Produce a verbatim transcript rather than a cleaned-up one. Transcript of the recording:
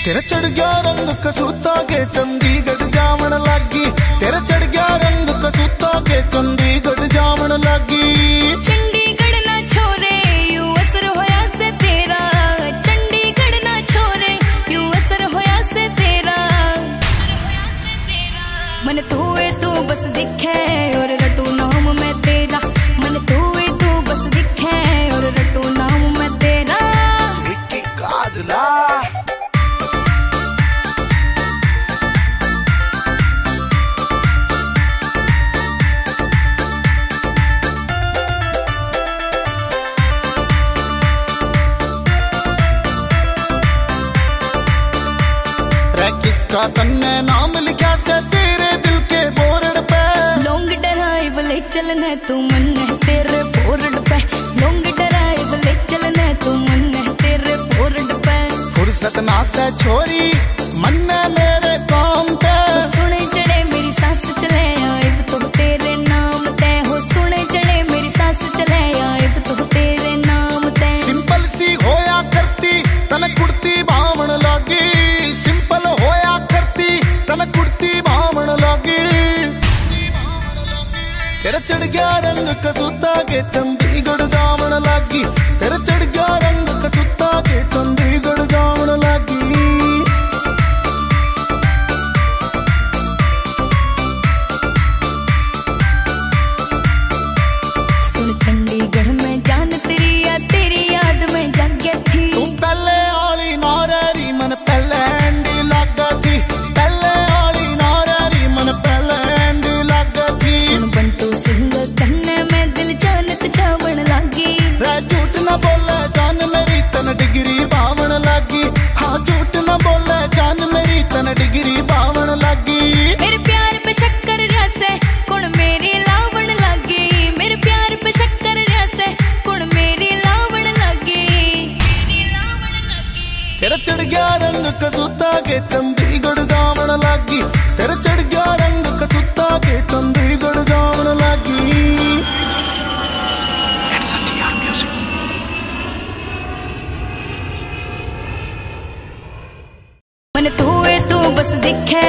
तेरा चढ़ गया रंग कसूता के चंडीगढ़ जावन लागी। तेरा चढ़ गया रंग कसूता के चंडीगढ़ जावन लागी। चंडीगढ़ ना छोरे यू असर होया से तेरा। चंडीगढ़ ना छोरे यू असर होया से तेरा। मन तू है तू बस दिखे और रटू नाम मैं तेरा। मन तू है तू बस दिखे और रटू नाम मैं तेरा। विक्की काजला किसका तन्ने नाम लिखा से तेरे दिल के बोर्ड पे। लॉन्ग ड्राइव ले चलने तू मन है तेरे बोर्ड पे। लॉन्ग ड्राइव ले चलने तू मन है तेरे बोर्ड पे। फुर्सत ना से छोरी मन है मेरे काम पे। हो सुने चले मेरी सास चले आए तो तेरे नाम ते। हो सुने चले मेरी सास चले आए तो तेरे नाम ते। सिंपल सी होया करती तन कुर्ती बावण लागी। सिंपल होया करती तन कुर्ती बावण लागी। तेरा चढ़ गया रंग कसूता के चंडीगढ़ जावन लागी। तेरा चढ़ गया रंग कसूता के चंडीगढ़ जावन लागी। सुन चंडीगढ़ में जान तेरी या तेरी याद में जागे थी। तू पहले आली नारी मन पहले एंडी लागा थी। पहले आली नारी मन पहले एंडी लागा थी। सुन बंटू सिंह कन्ने में दिल जानत जावन लागी। रे झूठ न बोले जान मेरी तन डिग्री बावन लागी। हाँ झूठ न बोले जान मेरी तन डिग्री बावन लागी। मेरे प्यार पे शक्कर रसे कुण मेरी लावण लागी। मेरे प्यार पे शक्कर रसे कुण मेरी लावण लागी। तेरा चढ़ गया रंग कसूता के चंडीगढ़ जावन लागी। तेरा चढ़ गया रंग कसूता के चंडीगढ़ जावन लागी। मन तू है तू बस दिखे